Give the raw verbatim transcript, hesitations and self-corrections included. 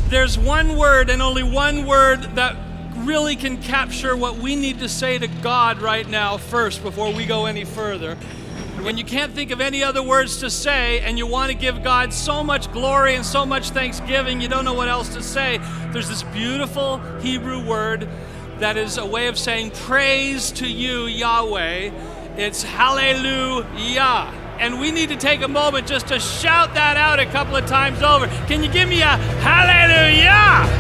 there's one word and only one word that really can capture what we need to say to God right now first before we go any further. When you can't think of any other words to say and you want to give God so much glory and so much thanksgiving, you don't know what else to say, there's this beautiful Hebrew word that is a way of saying praise to you, Yahweh. It's hallelujah. And we need to take a moment just to shout that out a couple of times over. Can you give me a hallelujah?